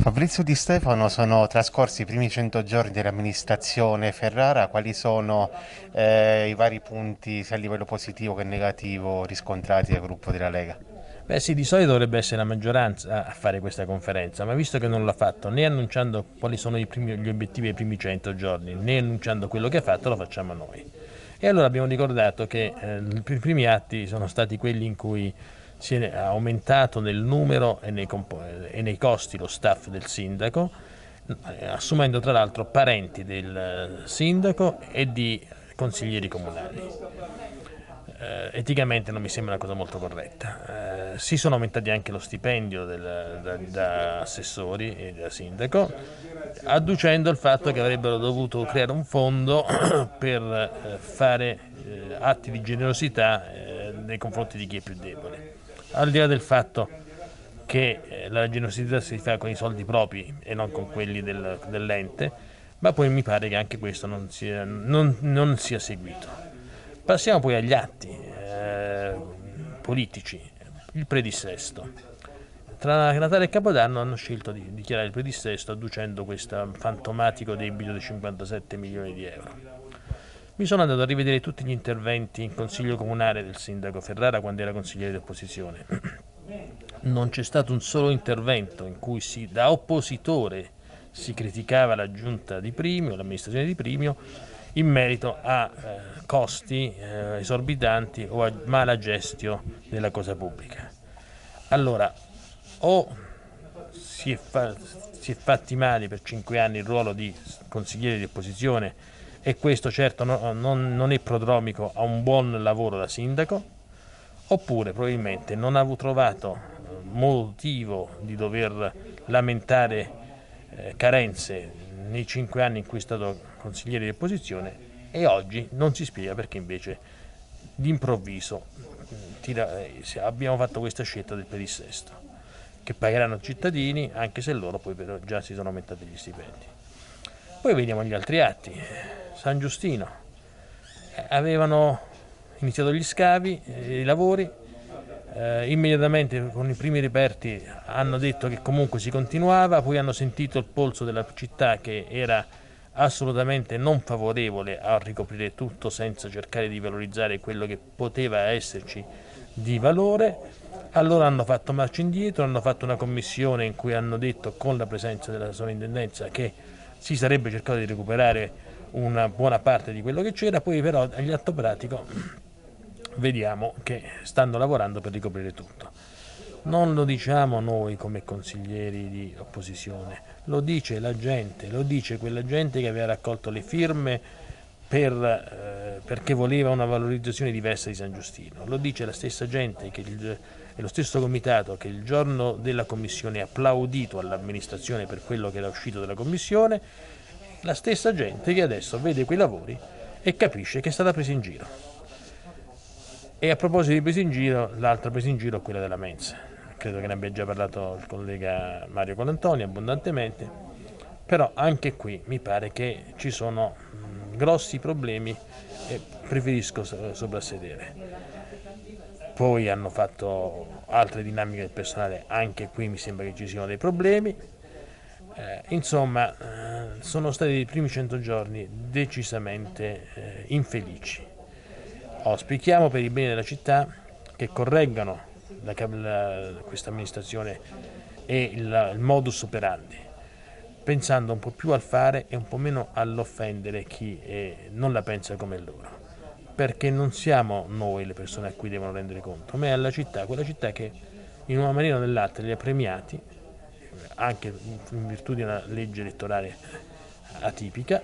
Fabrizio Di Stefano, sono trascorsi i primi 100 giorni dell'amministrazione Ferrara. Quali sono i vari punti, sia a livello positivo che negativo, riscontrati dal gruppo della Lega? Beh sì, di solito dovrebbe essere la maggioranza a fare questa conferenza, ma visto che non l'ha fatto né annunciando quali sono gli obiettivi dei primi 100 giorni, né annunciando quello che ha fatto, lo facciamo noi. E allora abbiamo ricordato che i primi atti sono stati quelli in cui si è aumentato nel numero e nei costi lo staff del sindaco, assumendo tra l'altro parenti del sindaco e di consiglieri comunali. Eticamente non mi sembra una cosa molto corretta. Si sono aumentati anche lo stipendio da assessori e da sindaco, adducendo il fatto che avrebbero dovuto creare un fondo per fare atti di generosità nei confronti di chi è più debole. Al di là del fatto che la generosità si fa con i soldi propri e non con quelli dell'ente, ma poi mi pare che anche questo non sia seguito. Passiamo poi agli atti politici. Il predissesto. Tra Natale e Capodanno hanno scelto di dichiarare il predissesto adducendo questo fantomatico debito di 57 milioni di euro. Mi sono andato a rivedere tutti gli interventi in consiglio comunale del sindaco Ferrara quando era consigliere di opposizione. Non c'è stato un solo intervento in cui da oppositore si criticava la giunta di Primio, l'amministrazione di Primio, in merito a costi esorbitanti o a mala gestione della cosa pubblica. Allora, o si è fatti male per 5 anni il ruolo di consigliere di opposizione e questo certo non è prodromico a un buon lavoro da sindaco, oppure probabilmente non ha trovato motivo di dover lamentare carenze nei 5 anni in cui è stato consigliere di opposizione e oggi non si spiega perché invece d'improvviso abbiamo fatto questa scelta del pedissesto che pagheranno i cittadini anche se loro poi però già si sono aumentati gli stipendi. Poi vediamo gli altri atti. San Giustino avevano iniziato gli scavi, i lavori, immediatamente con i primi reperti hanno detto che comunque si continuava, poi hanno sentito il polso della città che era assolutamente non favorevole a ricoprire tutto senza cercare di valorizzare quello che poteva esserci di valore. Allora hanno fatto marcia indietro, hanno fatto una commissione in cui hanno detto con la presenza della sovrintendenza che si sarebbe cercato di recuperare una buona parte di quello che c'era, poi però agli atto pratico vediamo che stanno lavorando per ricoprire tutto. Non lo diciamo noi come consiglieri di opposizione, lo dice la gente, lo dice quella gente che aveva raccolto le firme perché voleva una valorizzazione diversa di San Giustino, lo dice la stessa gente e lo stesso comitato che il giorno della commissione ha applaudito all'amministrazione per quello che era uscito dalla commissione, la stessa gente che adesso vede quei lavori e capisce che è stata presa in giro. E a proposito di presa in giro, l'altra presa in giro è quella della mensa. Credo che ne abbia già parlato il collega Mario Colantoni abbondantemente, però anche qui mi pare che ci sono grossi problemi e preferisco soprassedere. Poi hanno fatto altre dinamiche del personale, anche qui mi sembra che ci siano dei problemi. Sono stati i primi 100 giorni decisamente infelici. Auspichiamo per il bene della città che correggano questa amministrazione e il modus operandi, pensando un po' più al fare e un po' meno all'offendere chi non la pensa come loro. Perché non siamo noi le persone a cui devono rendere conto, ma è alla città, quella città che in una maniera o nell'altra li ha premiati, anche in virtù di una legge elettorale atipica,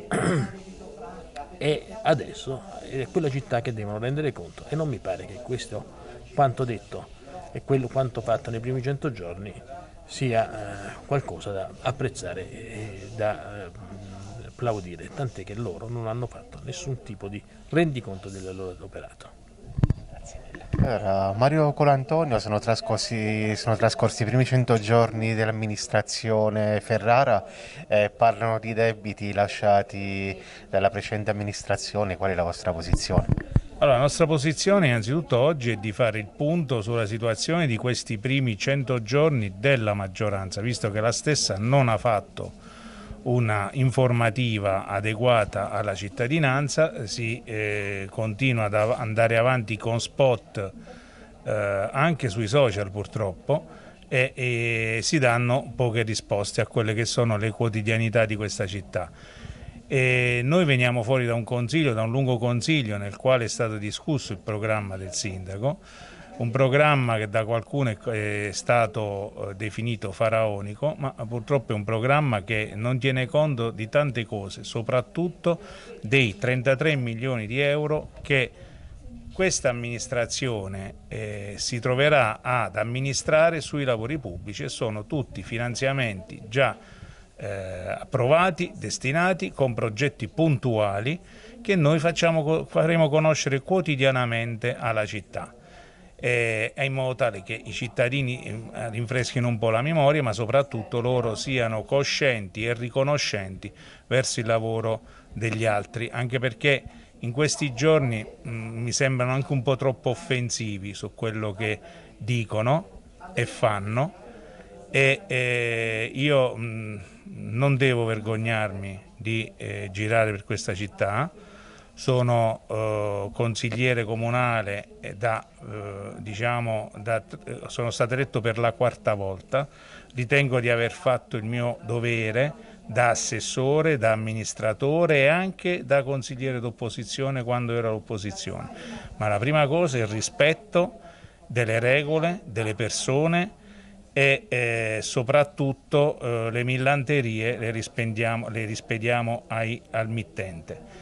e adesso è quella città che devono rendere conto e non mi pare che questo quanto detto e quanto fatto nei primi 100 giorni sia qualcosa da apprezzare e da applaudire, tant'è che loro non hanno fatto nessun tipo di rendiconto del loro operato. Allora, Mario Colantonio, sono trascorsi i primi 100 giorni dell'amministrazione Ferrara, parlano di debiti lasciati dalla precedente amministrazione. Qual è la vostra posizione? Allora, la nostra posizione innanzitutto oggi è di fare il punto sulla situazione di questi primi 100 giorni della maggioranza, visto che la stessa non ha fatto una informativa adeguata alla cittadinanza, si continua ad andare avanti con spot anche sui social purtroppo e si danno poche risposte a quelle che sono le quotidianità di questa città. E noi veniamo fuori da un consiglio, da un lungo consiglio nel quale è stato discusso il programma del sindaco, un programma che da qualcuno è stato definito faraonico, ma purtroppo è un programma che non tiene conto di tante cose, soprattutto dei 33 milioni di euro che questa amministrazione si troverà ad amministrare sui lavori pubblici, e sono tutti finanziamenti già approvati, destinati, con progetti puntuali che noi faremo conoscere quotidianamente alla città, in modo tale che i cittadini rinfreschino un po' la memoria, ma soprattutto loro siano coscienti e riconoscenti verso il lavoro degli altri, anche perché in questi giorni mi sembrano anche un po' troppo offensivi su quello che dicono e fanno, e io non devo vergognarmi di girare per questa città. Sono consigliere comunale sono stato eletto per la quarta volta, ritengo di aver fatto il mio dovere da assessore, da amministratore e anche da consigliere d'opposizione quando ero all'opposizione, ma la prima cosa è il rispetto delle regole, delle persone e soprattutto le millanterie le rispediamo al mittente.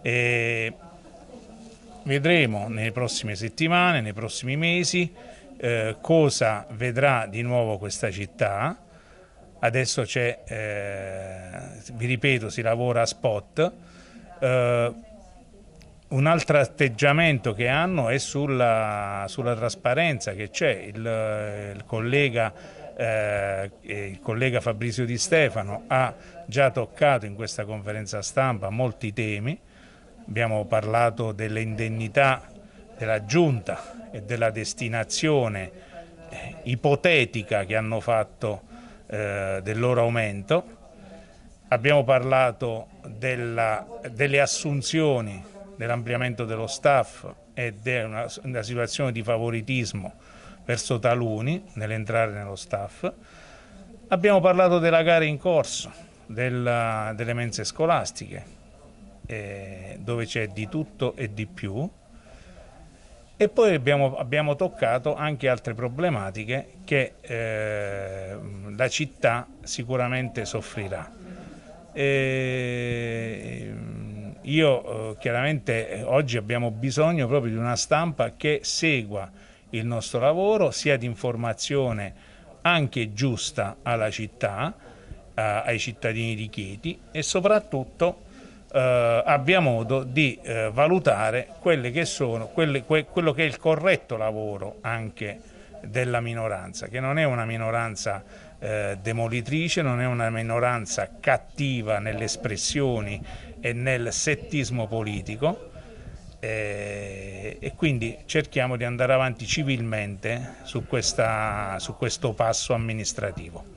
Vedremo nelle prossime settimane, nei prossimi mesi cosa vedrà di nuovo questa città. Adesso vi ripeto, si lavora a spot. Un altro atteggiamento che hanno è sulla trasparenza che c'è. Il collega Fabrizio Di Stefano ha già toccato in questa conferenza stampa molti temi. Abbiamo parlato delle indennità della Giunta e della destinazione ipotetica che hanno fatto del loro aumento. Abbiamo parlato delle assunzioni, dell'ampliamento dello staff e della situazione di favoritismo verso taluni nell'entrare nello staff. Abbiamo parlato della gara in corso, delle mense scolastiche, dove c'è di tutto e di più, e poi abbiamo toccato anche altre problematiche che la città sicuramente soffrirà. Chiaramente oggi abbiamo bisogno proprio di una stampa che segua il nostro lavoro, sia di informazione anche giusta alla città, ai cittadini di Chieti, e soprattutto abbia modo di valutare quello che è il corretto lavoro anche della minoranza, che non è una minoranza demolitrice, non è una minoranza cattiva nelle espressioni e nel settismo politico, e quindi cerchiamo di andare avanti civilmente su questo passo amministrativo.